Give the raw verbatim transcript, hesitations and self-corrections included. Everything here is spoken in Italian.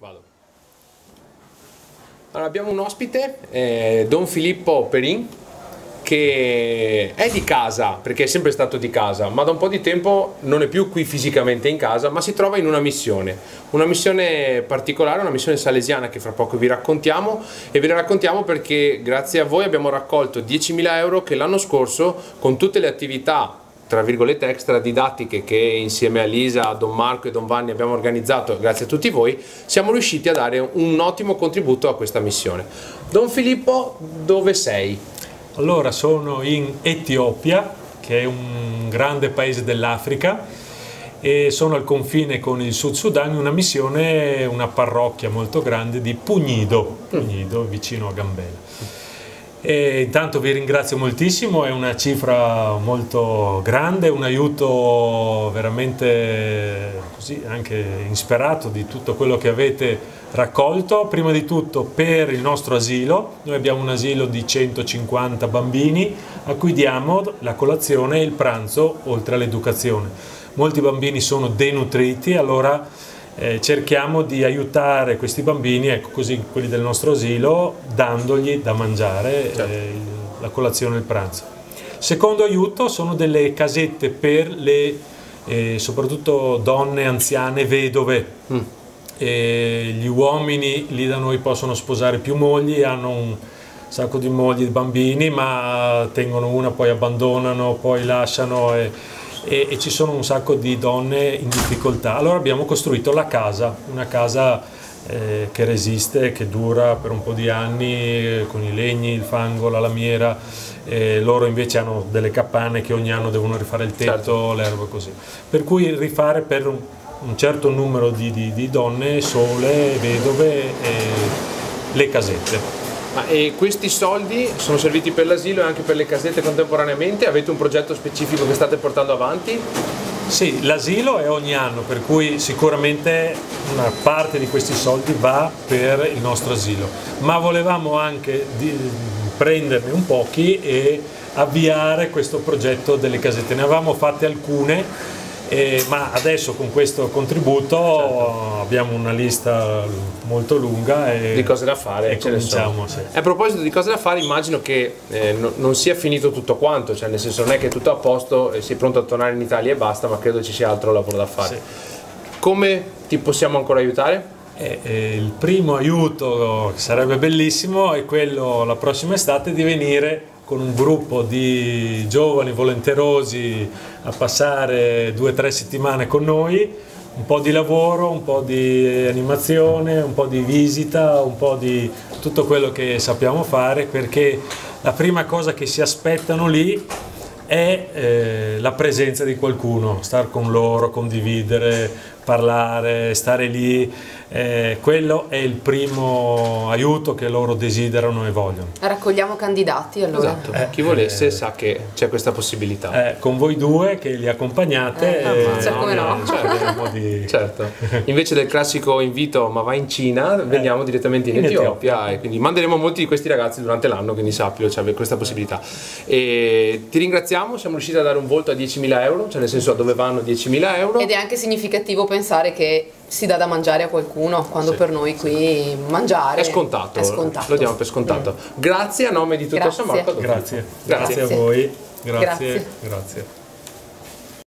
Vado. Allora, abbiamo un ospite, eh, Don Filippo Perin, che è di casa, perché è sempre stato di casa, ma da un po' di tempo non è più qui fisicamente in casa, ma si trova in una missione, una missione particolare, una missione salesiana che fra poco vi raccontiamo, e ve la raccontiamo perché grazie a voi abbiamo raccolto diecimila euro che l'anno scorso, con tutte le attività tra virgolette extra didattiche che insieme a Lisa, a Don Marco e Don Vanni abbiamo organizzato, grazie a tutti voi, siamo riusciti a dare un ottimo contributo a questa missione. Don Filippo, dove sei? Allora, sono in Etiopia, che è un grande paese dell'Africa, e sono al confine con il Sud Sudan in una missione, una parrocchia molto grande di Pugnido, Pugnido vicino a Gambela. E intanto vi ringrazio moltissimo, è una cifra molto grande, un aiuto veramente così anche insperato di tutto quello che avete raccolto. Prima di tutto per il nostro asilo, noi abbiamo un asilo di centocinquanta bambini a cui diamo la colazione e il pranzo oltre all'educazione. Molti bambini sono denutriti, allora Eh, cerchiamo di aiutare questi bambini, ecco così quelli del nostro asilo, dandogli da mangiare, certo. eh, la colazione e il pranzo. Secondo aiuto sono delle casette per le eh, soprattutto donne anziane vedove. Mm. E gli uomini lì da noi possono sposare più mogli, hanno un sacco di mogli e bambini, ma tengono una, poi abbandonano, poi lasciano e, E, e ci sono un sacco di donne in difficoltà. Allora abbiamo costruito la casa, una casa eh, che resiste, che dura per un po' di anni, eh, con i legni, il fango, la lamiera. Eh, loro invece hanno delle capanne che ogni anno devono rifare il tetto, certo. L'erba così. Per cui rifare per un, un certo numero di, di, di donne sole, vedove, eh, le casette. Ma e questi soldi sono serviti per l'asilo e anche per le casette contemporaneamente? Avete un progetto specifico che state portando avanti? Sì, l'asilo è ogni anno, per cui sicuramente una parte di questi soldi va per il nostro asilo, ma volevamo anche di, prenderne un pochi e avviare questo progetto delle casette. Ne avevamo fatte alcune, Eh, ma adesso con questo contributo, certo. Abbiamo una lista molto lunga e di cose da fare e cominciamo. Sì. A proposito di cose da fare, immagino che eh, no, non sia finito tutto quanto, cioè nel senso non è che è tutto a posto e sei pronto a tornare in Italia e basta, ma credo ci sia altro lavoro da fare. Sì. Come ti possiamo ancora aiutare? Eh, eh, il primo aiuto, che sarebbe bellissimo, è quello la prossima estate di venire con un gruppo di giovani volenterosi a passare due o tre settimane con noi, un po' di lavoro, un po' di animazione, un po' di visita, un po' di tutto quello che sappiamo fare, perché la prima cosa che si aspettano lì è eh, la presenza di qualcuno, star con loro, condividere, parlare, stare lì. Eh, quello è il primo aiuto che loro desiderano e vogliono. Raccogliamo candidati allora. Esatto. Eh, chi volesse eh, sa che c'è questa possibilità. Eh, con voi due che li accompagnate, eh, eh, cioè, come no? Certo. Di... certo. Invece del classico invito ma vai in Cina, veniamo eh, direttamente in, in Etiopia, Etiopia e quindi manderemo molti di questi ragazzi durante l'anno, quindi sappilo, c'è questa possibilità. E ti ringraziamo, siamo riusciti a dare un volto a diecimila euro, cioè nel senso a dove vanno diecimila euro. Ed è anche significativo pensare che si dà da mangiare a qualcuno, quando sì, per noi qui sì. mangiare è scontato, è scontato. Lo diamo per scontato. Mm. Grazie a nome di tutto il San Marco. Grazie. Grazie. Grazie a voi. Grazie. Grazie. Grazie.